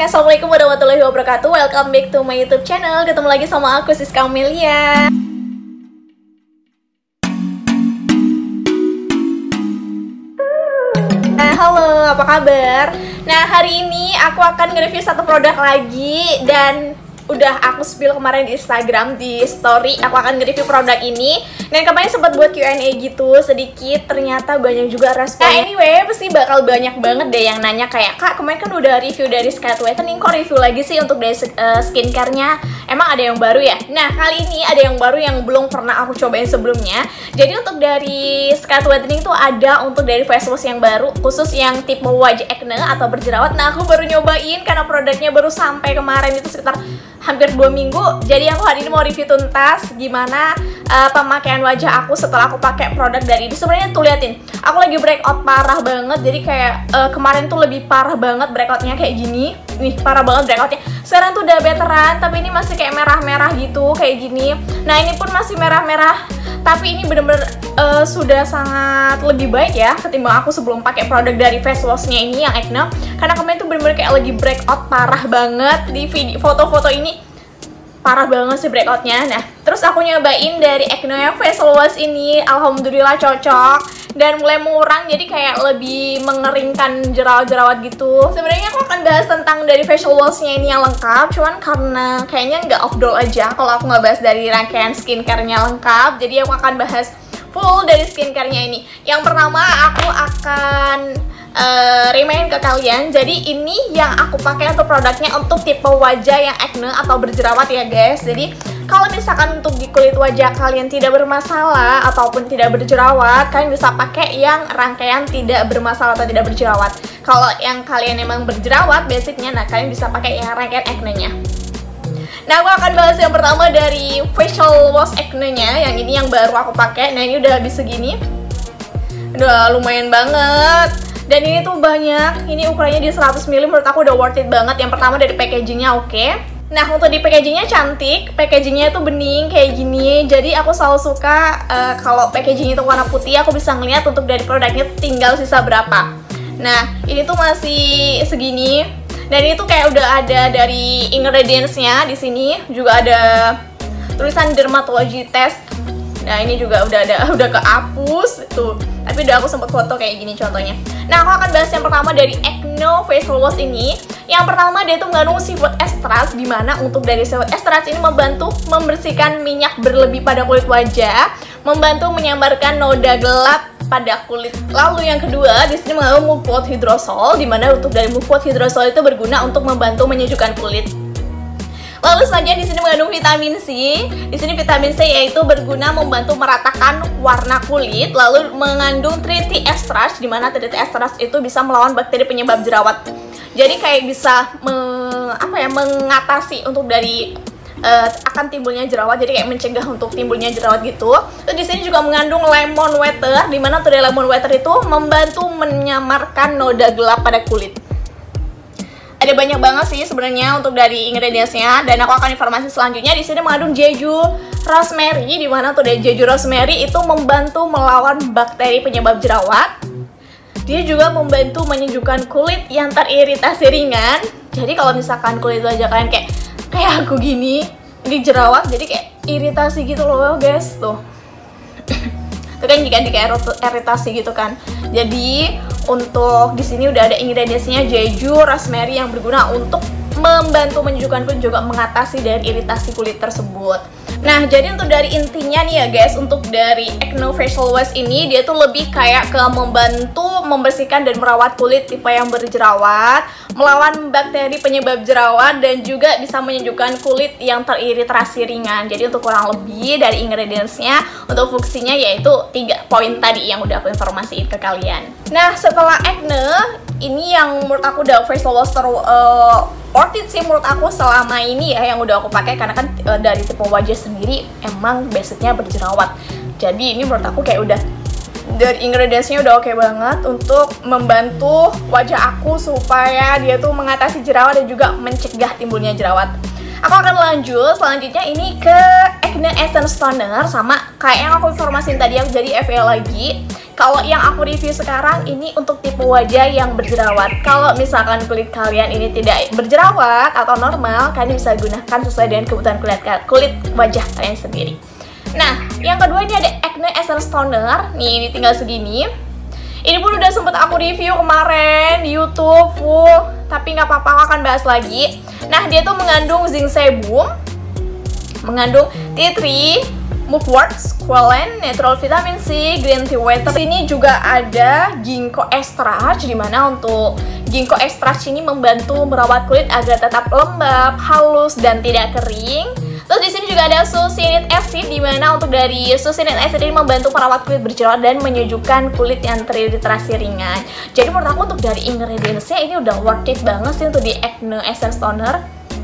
Assalamualaikum warahmatullahi wabarakatuh. Welcome back to my YouTube channel. Ketemu lagi sama aku, Siska Amelia. Halo, apa kabar? Nah, hari ini aku akan nge-review satu produk lagi. Dan udah aku spill kemarin di Instagram, di story. Aku akan nge-review produk ini. Dan kemarin sempat buat Q&A gitu sedikit, ternyata banyak juga responnya. Nah, anyway, pasti bakal banyak banget deh yang nanya kayak, Kak, kemarin kan udah review dari Scarlett Whitening, kok review lagi sih untuk dari skincare-nya? Emang ada yang baru ya? Nah, kali ini ada yang baru yang belum pernah aku cobain sebelumnya. Jadi untuk dari Scarlett Whitening tuh ada untuk dari face wash yang baru, khusus yang tipe wajah acne atau berjerawat. Nah, aku baru nyobain karena produknya baru sampai kemarin, itu sekitar hampir 2 minggu. Jadi aku hari ini mau review tuntas gimana pemakaian wajah aku setelah aku pakai produk dari ini. Sebenarnya tuh liatin, aku lagi breakout parah banget. Jadi kayak kemarin tuh lebih parah banget breakoutnya kayak gini. Nih, parah banget breakoutnya. Sekarang tuh udah veteran, tapi ini masih kayak merah-merah gitu, kayak gini. Nah, ini pun masih merah-merah, tapi ini bener-bener sudah sangat lebih baik ya ketimbang aku sebelum pakai produk dari face washnya ini yang acne. Karena kemarin tuh bener-bener kayak lagi breakout parah banget. Di video foto-foto ini parah banget sih breakoutnya. Nah, terus aku nyobain dari acne facial wash ini, alhamdulillah cocok dan mulai mengurang, jadi kayak lebih mengeringkan jerawat-jerawat gitu. Sebenarnya aku akan bahas tentang dari facial washnya ini yang lengkap, cuman karena kayaknya nggak afdol aja kalau aku nggak bahas dari rangkaian skincare-nya lengkap, jadi aku akan bahas full dari skincare-nya ini. Yang pertama aku akan remind ke kalian, jadi ini yang aku pakai untuk produknya untuk tipe wajah yang acne atau berjerawat ya guys. Jadi kalau misalkan untuk di kulit wajah kalian tidak bermasalah ataupun tidak berjerawat, kalian bisa pakai yang rangkaian tidak bermasalah atau tidak berjerawat. Kalau yang kalian emang berjerawat basicnya, nah kalian bisa pakai yang rangkaian acne-nya. Nah, aku akan bahas yang pertama dari facial wash acne-nya, yang ini yang baru aku pakai. Nah, ini udah habis segini, udah lumayan banget. Dan ini tuh banyak, ini ukurannya di 100 ml, menurut aku udah worth it banget. Yang pertama dari packagingnya oke. Nah, untuk di packagingnya cantik, packagingnya tuh bening kayak gini. Jadi aku selalu suka kalau packaging itu warna putih, aku bisa ngeliat untuk dari produknya tinggal sisa berapa. Nah, ini tuh masih segini. Dan ini tuh kayak udah ada dari ingredients-nya. Di sini juga ada tulisan dermatology test. Nah, ini juga udah kehapus tuh. Tapi udah aku sempet foto kayak gini contohnya. Nah, aku akan bahas yang pertama dari acne facial wash ini. Yang pertama, dia tuh mengandung seafood extract, dimana untuk dari seafood extract ini membantu membersihkan minyak berlebih pada kulit wajah, membantu menyambarkan noda gelap pada kulit. Lalu yang kedua, di sini mengandung mugwort hydrosol, dimana untuk dari mugwort hydrosol itu berguna untuk membantu menyejukkan kulit. Lalu selanjutnya di sini mengandung vitamin C. Di sini vitamin C yaitu berguna membantu meratakan warna kulit. Lalu mengandung 3T extract, di mana 3T extract itu bisa melawan bakteri penyebab jerawat. Jadi kayak bisa mengatasi untuk dari akan timbulnya jerawat. Jadi kayak mencegah untuk timbulnya jerawat gitu. Terus di sini juga mengandung lemon water, di mana dari lemon water itu membantu menyamarkan noda gelap pada kulit. Ada banyak banget sih sebenarnya untuk dari ingredients-nya, dan aku akan informasi selanjutnya. Di sini mengandung jeju rosemary, di mana tuh dari jeju rosemary itu membantu melawan bakteri penyebab jerawat. Dia juga membantu menyejukkan kulit yang teriritasi ringan. Jadi kalau misalkan kulit wajah kalian kayak aku gini, di jerawat, jadi kayak iritasi gitu loh guys tuh. Itu kan jika kayak iritasi gitu kan. Jadi untuk di sini udah ada ingredients-nya jeju rosemary yang berguna untuk membantu menyejukkan kulit, juga mengatasi dari iritasi kulit tersebut. Nah, jadi untuk dari intinya nih ya guys, untuk dari acne facial wash ini dia tuh lebih kayak ke membantu membersihkan dan merawat kulit tipe yang berjerawat, melawan bakteri penyebab jerawat, dan juga bisa menyejukkan kulit yang teriritasi ringan. Jadi untuk kurang lebih dari ingredients-nya, untuk fungsinya yaitu 3 poin tadi yang udah aku informasiin ke kalian. Nah, setelah acne, ini yang menurut aku udah facial wash worth it sih menurut aku selama ini ya yang udah aku pakai, karena kan dari tipe wajah sendiri emang basicnya berjerawat. Jadi ini menurut aku kayak udah dari ingredients-nya udah oke banget untuk membantu wajah aku supaya dia tuh mengatasi jerawat dan juga mencegah timbulnya jerawat. Aku akan lanjut selanjutnya ini ke Acne Essence Toner, sama kayak yang aku informasin tadi, aku jadi FA lagi. Kalau yang aku review sekarang ini untuk tipe wajah yang berjerawat. Kalau misalkan kulit kalian ini tidak berjerawat atau normal, kalian bisa gunakan sesuai dengan kebutuhan kulit wajah kalian sendiri. Nah, yang kedua ini ada Acne Essence Toner. Nih, ini tinggal segini. Ini pun udah sempet aku review kemarin di YouTube full, tapi nggak apa-apa, aku akan bahas lagi. Nah, dia tuh mengandung zinc sebum, mengandung tea tree, mugwort, squalene, natural vitamin C, green tea water. Ini juga ada ginkgo extract, dimana untuk ginkgo extract ini membantu merawat kulit agar tetap lembab, halus, dan tidak kering. Terus di sini juga ada succinate acid, dimana untuk dari succinate acid ini membantu merawat kulit berjerawat dan menyejukkan kulit yang teriritasi ringan. Jadi menurut aku untuk dari ingredientsnya ini udah worth it banget sih untuk di Acne Essence Toner.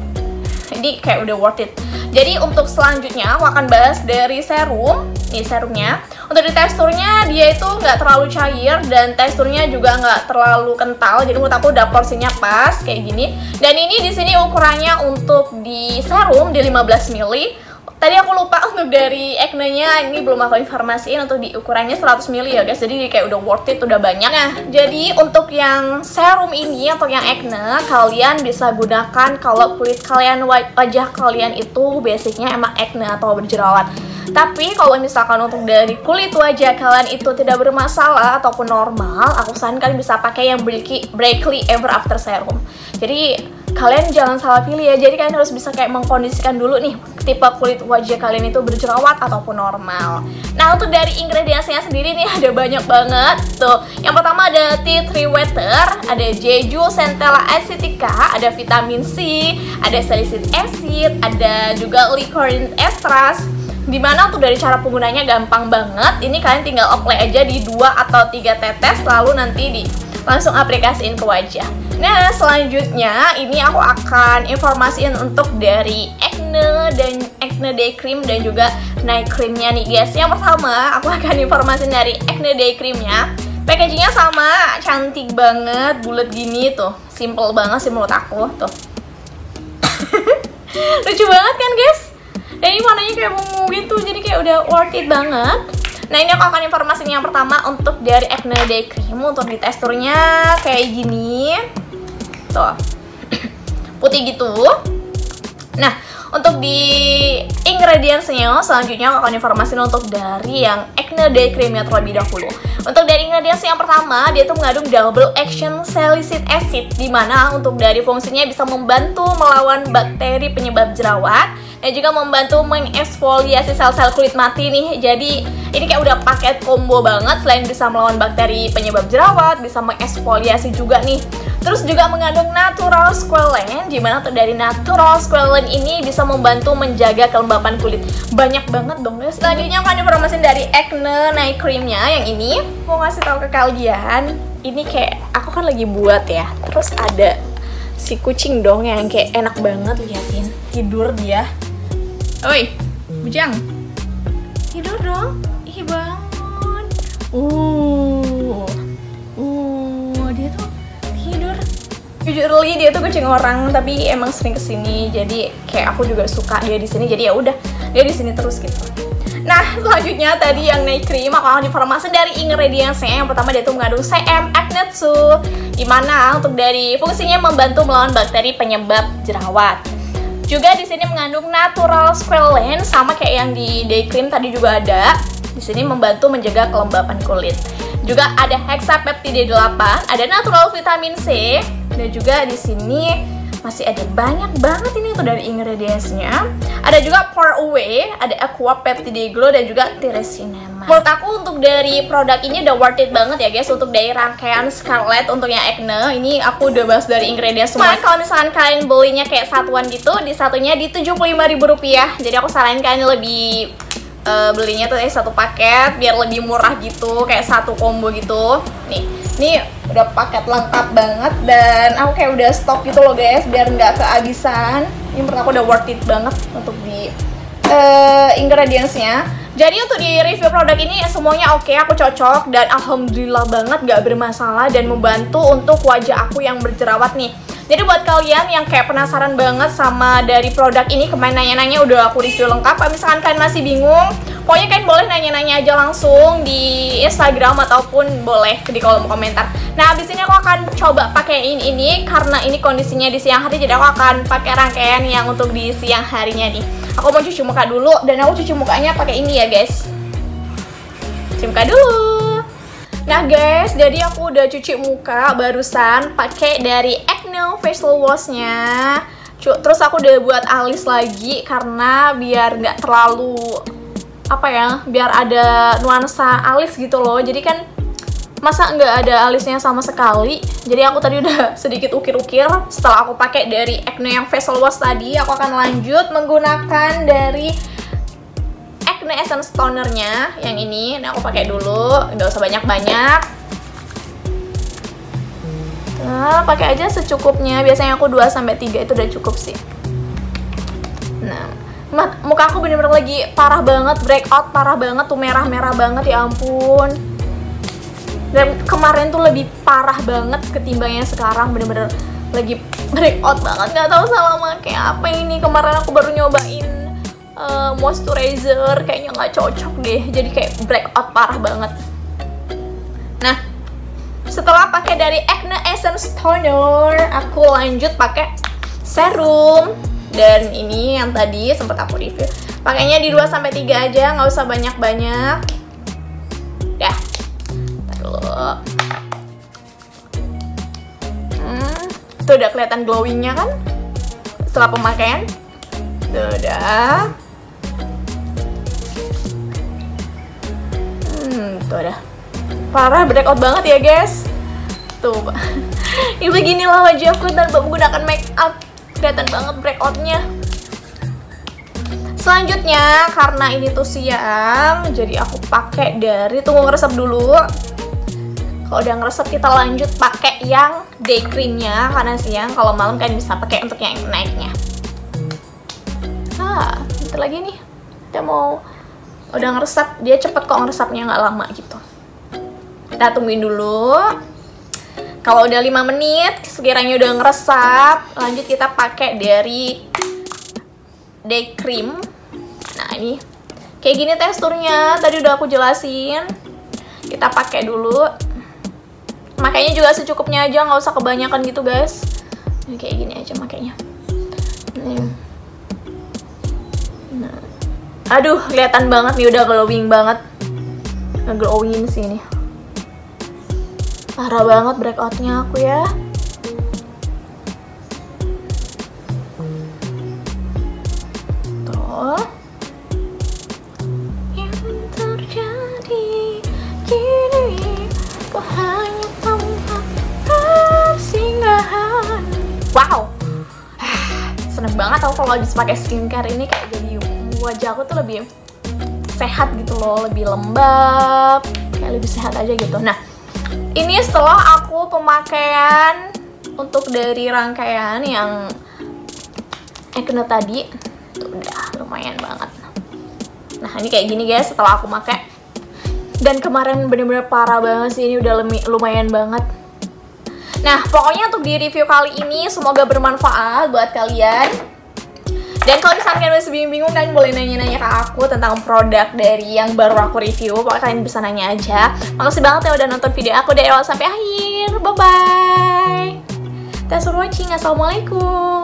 Jadi kayak udah worth it. Jadi untuk selanjutnya aku akan bahas dari serum. Nih serumnya. Untuk di teksturnya dia itu nggak terlalu cair dan teksturnya juga nggak terlalu kental. Jadi menurut aku udah porsinya pas kayak gini. Dan ini di sini ukurannya untuk di serum di 15 ml. Tadi aku lupa untuk dari acne-nya, ini belum aku informasiin untuk di ukurannya 100 ml ya guys. Jadi kayak udah worth it, udah banyak. Nah, jadi untuk yang serum ini, untuk yang acne, kalian bisa gunakan kalau kulit kalian, wajah kalian itu basicnya emang acne atau berjerawat. Tapi kalau misalkan untuk dari kulit wajah kalian itu tidak bermasalah ataupun normal, aku saran kalian bisa pakai yang Breakly Ever After Serum. Jadi kalian jangan salah pilih ya. Jadi kalian harus bisa kayak mengkondisikan dulu nih tipe kulit wajah kalian itu berjerawat ataupun normal. Nah, untuk dari ingredientsnya sendiri nih ada banyak banget. Tuh, yang pertama ada tea tree water, ada Jeju Centella acetica, ada vitamin C, ada salicylic acid, ada juga licorice extract. Dimana untuk dari cara penggunanya gampang banget. Ini kalian tinggal apply aja di 2 atau 3 tetes, lalu nanti langsung aplikasiin ke wajah. Nah, selanjutnya ini aku akan informasiin untuk dari acne dan acne day cream dan juga night creamnya nih guys. Yang pertama aku akan informasiin dari acne day creamnya. Packagingnya sama, cantik banget, bulat gini tuh, simple banget sih menurut aku tuh. Lucu banget kan guys? Dan ini warnanya kayak ungu gitu, jadi kayak udah worth it banget. Nah, ini aku akan informasiin yang pertama untuk dari Acne Day Cream. Untuk di teksturnya kayak gini tuh, putih gitu. Nah, untuk di ingredientsnya selanjutnya aku akan informasiin untuk dari yang Acne Day Creamnya terlebih dahulu. Untuk dari ingredients yang pertama, dia tuh mengandung double action salicylic acid, dimana untuk dari fungsinya bisa membantu melawan bakteri penyebab jerawat dan juga membantu mengeksfoliasi sel-sel kulit mati nih. Jadi ini kayak udah paket combo banget. Selain bisa melawan bakteri penyebab jerawat, bisa mengeksfoliasi juga nih. Terus juga mengandung natural squalene, dimana tuh dari natural squalene ini bisa membantu menjaga kelembapan kulit. Banyak banget dong guys. Selanjutnya aku akan informasiin dari Acne Night Creamnya yang ini. Mau ngasih tahu ke kalian, ini kayak aku kan lagi buat ya. Terus ada si kucing dong yang kayak enak banget, liatin tidur dia. Oi, bujang, tidur dong. Ih, bangun. Dia tuh tidur. Jujurly dia tuh kucing orang, tapi emang sering kesini. Jadi kayak aku juga suka dia di sini. Jadi ya udah, dia di sini terus gitu. Nah, selanjutnya tadi yang night cream aku akan informasi dari ingredientsnya. Yang pertama dia tuh mengandung CM Agnetsu, dimana untuk dari fungsinya membantu melawan bakteri penyebab jerawat. Juga di sini mengandung natural squalene, sama kayak yang di day cream tadi juga ada. Di sini membantu menjaga kelembapan kulit. Juga ada hexapeptide 8, ada natural vitamin C, dan juga di sini masih ada banyak banget ini tuh dari ingredientsnya. Ada juga Pore Away, ada Aqua Peptide Glow, dan juga Tiresinamide. Menurut aku untuk dari produk ini udah worth it banget ya guys. Untuk dari rangkaian Scarlett untuk yang acne, ini aku udah bahas dari ingredients semua. Kalau misalkan kalian belinya kayak satuan gitu, di satunya di Rp75.000. Jadi aku saranin kalian lebih belinya tuh satu paket biar lebih murah gitu, kayak satu combo gitu. Nih, ini udah paket lengkap banget dan aku kayak udah stok gitu loh guys, biar nggak kehabisan. Ini menurut aku udah worth it banget untuk di ingredientsnya. Jadi untuk di review produk ini semuanya oke, aku cocok dan alhamdulillah banget gak bermasalah dan membantu untuk wajah aku yang berjerawat nih. Jadi buat kalian yang kayak penasaran banget sama dari produk ini, kemarin nanya-nanya udah aku review lengkap. Kalau misalkan kalian masih bingung, pokoknya kalian boleh nanya-nanya aja langsung di Instagram ataupun boleh di kolom komentar. Nah, abis ini aku akan coba pakein ini karena ini kondisinya di siang hari, jadi aku akan pakai rangkaian yang untuk di siang harinya nih. Aku mau cuci muka dulu, dan aku cuci mukanya pakai ini ya guys. Cuci muka dulu. Nah guys, jadi aku udah cuci muka barusan pakai dari Acne facial wash-nya. Terus aku udah buat alis lagi karena biar nggak terlalu biar ada nuansa alis gitu loh. Jadi kan masa nggak ada alisnya sama sekali. Jadi aku tadi udah sedikit ukir-ukir. Setelah aku pakai dari Acne yang facial wash tadi, aku akan lanjut menggunakan dari Acne Essence Toner-nya yang ini. Nah, aku pakai dulu, nggak usah banyak-banyak. Nah, pakai aja secukupnya. Biasanya aku 2-3 itu udah cukup sih. Nah, muka aku bener-bener lagi parah banget, breakout parah banget tuh, merah-merah banget, ya ampun. Dan kemarin tuh lebih parah banget ketimbangnya sekarang, bener-bener lagi breakout banget. Nggak tahu salah pakai apa ini. Kemarin aku baru nyobain moisturizer, kayaknya nggak cocok deh, jadi kayak breakout parah banget. Nah, setelah pakai dari Acne Essence Toner, aku lanjut pakai serum. Dan ini yang tadi sempat aku review, pakainya di 2-3 aja, nggak usah banyak-banyak. Dah, dulu. Tuh udah kelihatan glowingnya kan setelah pemakaian. Udah. Tuh udah. Parah, breakout banget ya guys. Tuh, ini beginilah wajahku tanpa menggunakan make up. Kelihatan banget breakoutnya. Selanjutnya, karena ini tuh siang, jadi aku pakai dari, tunggu ngeresep dulu. Kalau udah ngeresep, kita lanjut pakai yang day creamnya karena siang. Kalau malam kan bisa pakai untuk yang naiknya. Bentar lagi nih, udah ngeresap, dia cepet kok ngeresapnya, nggak lama gitu. Kita tungguin dulu. Kalau udah 5 menit, sekiranya udah ngeresap, lanjut kita pakai dari day cream. Nah ini, kayak gini teksturnya, tadi udah aku jelasin. Kita pakai dulu. Makanya juga secukupnya aja, nggak usah kebanyakan gitu guys. Ini kayak gini aja makanya. Nih. Aduh, kelihatan banget nih, udah glowing banget. Nge-glowingin sini. Parah banget breakoutnya aku ya. Tuh. Yang terjadi kini, kau hanya tempat persinggahan. Wow. Seneng banget aku kalau habis pakai skincare ini, kayak jadi wajah aku tuh lebih sehat gitu loh, lebih lembab, kayak lebih sehat aja gitu. Nah, ini setelah aku pemakaian untuk dari rangkaian yang Acne tadi, tuh udah lumayan banget. Nah, ini kayak gini guys setelah aku pakai. Dan kemarin bener-bener parah banget sih, ini udah lumayan banget. Nah, pokoknya untuk di review kali ini semoga bermanfaat buat kalian. Dan kalau misalnya kalian masih bingung-bingung, kalian boleh nanya-nanya ke aku tentang produk dari yang baru aku review. Pokoknya kalian bisa nanya aja. Makasih banget ya udah nonton video aku dari awal sampai akhir. Bye-bye. Thanks for watching. Assalamualaikum.